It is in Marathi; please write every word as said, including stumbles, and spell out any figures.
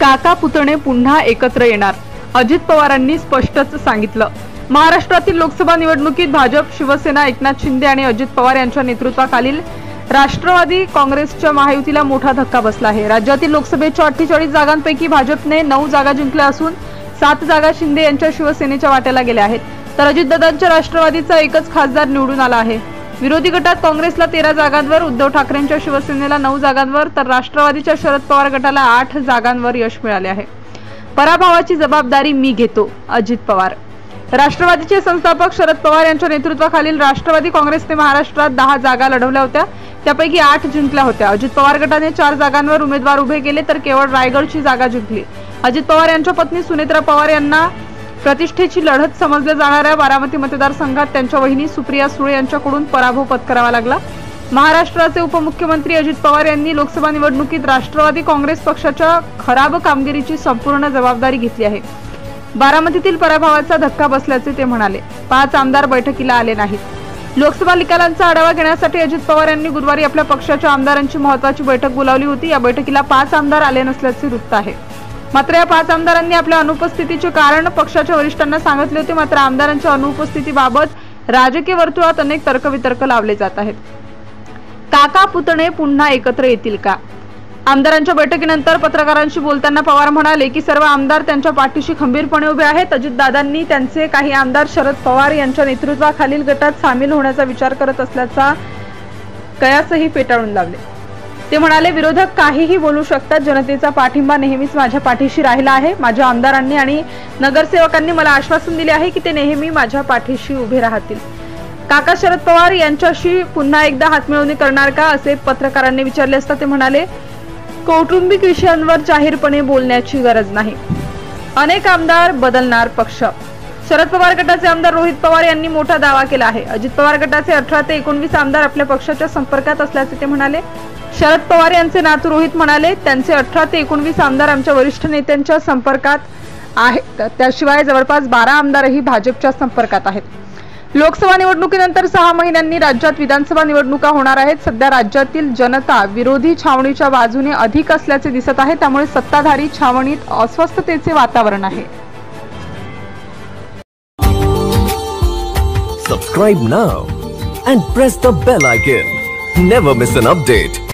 काका पुतणे पुन्हा एकत्र येणार, अजित पवारांनी स्पष्टच सांगितलं। महाराष्ट्रातील लोकसभा निवडणुकीत भाजप, शिवसेना, एकनाथ शिंदे आणि अजित पवार यांच्या नेतृत्वाखालील राष्ट्रवादी काँग्रेसच्या महायुतीला मोठा धक्का बसला आहे। राज्यातील लोकसभेच्या अठ्ठेचाळीस जागांपैकी भाजपने नऊ जागा जिंकल्या असून सात जागा शिंदे यांच्या शिवसेनेच्या वाट्याला गेल्या आहेत, तर अजितदादांच्या राष्ट्रवादीचा एकच खासदार निवडून आला आहे। विरोधी गटात काँग्रेसला तेरा जागांवर, उद्धव ठाकरेंच्या शिवसेनेला नऊ जागांवर, तर राष्ट्रवादीच्या शरद पवार गटाला आठ जागांवर यश मिळाले आहे। पराभवाची जबाबदारी मी घेतो, अजित पवार। राष्ट्रवादीचे संस्थापक शरद पवार यांच्या नेतृत्वाखालील राष्ट्रवादी काँग्रेसने महाराष्ट्रात दहा जागा लढवल्या होत्या, त्यापैकी आठ जिंकल्या होत्या। अजित पवार गटाने चार जागांवर उमेदवार उभे केले, तर केवळ रायगडची जागा जिंकली। अजित पवार यांच्या पत्नी सुनेत्रा पवार यांना प्रतिष्ठेची लढत समजल्या जाणाऱ्या बारामती मतदारसंघात त्यांच्या वहिनी सुप्रिया सुळे यांच्याकडून पराभव पत्करावा लागला। महाराष्ट्राचे उपमुख्यमंत्री अजित पवार यांनी लोकसभा निवडणुकीत राष्ट्रवादी काँग्रेस पक्षाच्या खराब कामगिरीची संपूर्ण जबाबदारी घेतली आहे। बारामतीतील पराभवाचा धक्का बसल्याचे ते म्हणाले। पाच आमदार बैठकीला आले नाहीत। लोकसभा निकालांचा आढावा घेण्यासाठी अजित पवार यांनी गुरुवारी आपल्या पक्षाच्या आमदारांची महत्त्वाची बैठक बोलावली होती। या बैठकीला पाच आमदार आले नसल्याचे वृत्त आहे। मात्र या पाच आमदारांनी आपल्या अनुपस्थितीचे कारण पक्षाच्या वरिष्ठांना सांगितले होते। मात्र आमदारांच्या अनुपस्थितीबाबत राजकीय वर्तुळात अनेक तर्कवितर्क लावले जात आहेत। काका पुतणे पुन्हा एकत्र येतील का? आमदारांच्या बैठकीनंतर पत्रकारांशी बोलताना पवार म्हणाले की सर्व आमदार त्यांच्या पाठीशी खंबीरपणे उभे आहेत। अजितदादांनी त्यांचे काही आमदार शरद पवार यांच्या नेतृत्वाखालील गटात सामील होण्याचा विचार करत असल्याचा कयासही फेटाळून लावले। ते म्हणाले, विरोधक काहीही बोलू शकतात, जनतेचा पाठिंबा नेहमीच माझ्या पाठीशी राहिला आहे। माझ्या आमदारांनी आणि नगरसेवकांनी मला आश्वासन दिले आहे की ते नेहमी माझ्या पाठीशी उभे राहतील। काका शरद पवार यांच्याशी पुन्हा एकदा हातमिळवणी करणार का, असे पत्रकारांनी विचारले असता ते म्हणाले, कौटुंबिक विषयांवर जाहीरपणे बोलण्याची गरज नाही। अनेक आमदार बदलणार पक्ष। शरद पवार गटाचे आमदार रोहित पवार यांनी मोठा दावा केला आहे। अजित पवार गटाचे अठरा ते एकोणवीस आमदार आपल्या पक्षाच्या संपर्कात असल्याचे ते म्हणाले। शरद पवार यांचे नातू रोहित म्हणाले, त्यांचे अठरा ते एकोणवीस आमदार आमच्या वरिष्ठ नेत्यांच्या संपर्कात आहेत। त्याशिवाय जवळपास बारा आमदारही भाजपच्या संपर्कात आहेत। लोकसभा निवडणुकीनंतर सहा महिन्यांनी राज्यात विधानसभा निवडणुका होणार आहेत। सध्या राज्यातील जनता विरोधी छावणीच्या बाजूने अधिक असल्याचे दिसत आहे, त्यामुळे सत्ताधारी छावणीत अस्वस्थतेचे वातावरण आहे। Subscribe now and press the bell icon. Never miss an update.